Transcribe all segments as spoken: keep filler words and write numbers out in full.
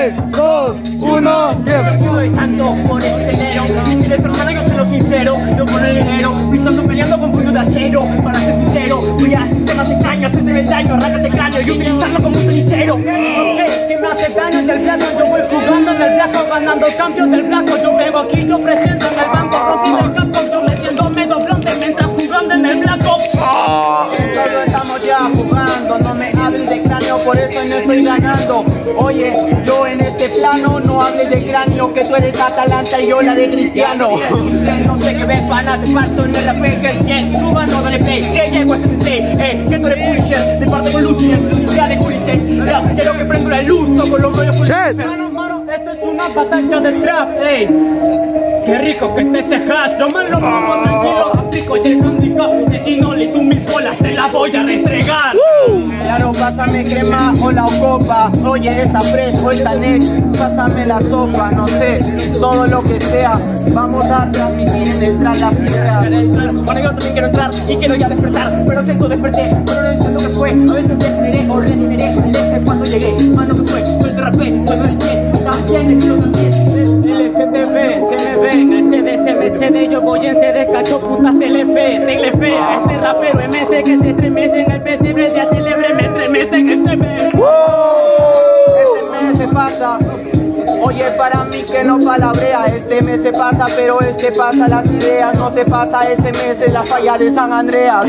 tres, dos, uno, tiempo. Tanto por el dinero, mis hermanos yo soy lo sincero, yo con el dinero, estando peleando con puño de acero, para ser sincero, voy a temas extraños, hacerme el daño, arráncate el cráneo y utilizarlo como un cenicero. ¿Qué? ¿Qué me hace daño en el blanco? Yo voy jugando en el blanco, ganando campeón del blanco, yo vengo aquí yo ofreciendo en el banco, rompiendo el campo, yo metiéndome doblante mientras jugando en el blanco. Todos estamos ya jugando, no me hables de cráneo, por eso no estoy ganando. Oye, yo en este plano no hables de cráneo, que tú eres Atalanta y yo la de Cristiano. No sé qué ves, pana, te parto en el rap, que el cien, suba, no dale play, que llego a este C C, eh, que tú eres Punisher, te parto con Lucifer, ya de Ulises, ya quiero que prendo la luz, con los rollos Punisher. Mano, mano, esto es una batalla de trap, ey. Qué rico que esté ese hash, no me lo pongo tranquilo, aplico y el handicap de Ginoli, tú mis bolas te las voy a restregar. Uh. Claro, pásame crema o la copa, oye, esta fresco, esta next, pásame la sopa, no sé, todo lo que sea, vamos a transmitir en el tras las ideas. Bueno, yo también quiero entrar y quiero ya despertar, pero siento desperté, pero no entiendo qué fue, a veces degeneré o regeneré con el eje cuando llegué, mano que fue, soy de rapé, soy de C, también el tío también. L G T V, se me ve en el C D, se me excede, yo voy en C D, cacho putas, telefe, telefe, a este rapero M S que se estremece en el pesebre, el día celebre, me estremece en este mes. Este mes se pasa, oye, para mí que no palabrea, este mes se pasa, pero este pasa las ideas, no se pasa, ese mes es la falla de San Andreas.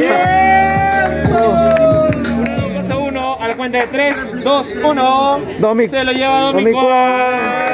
dos a uno, a la cuenta de tres, dos, uno, Domi, se lo lleva Domi.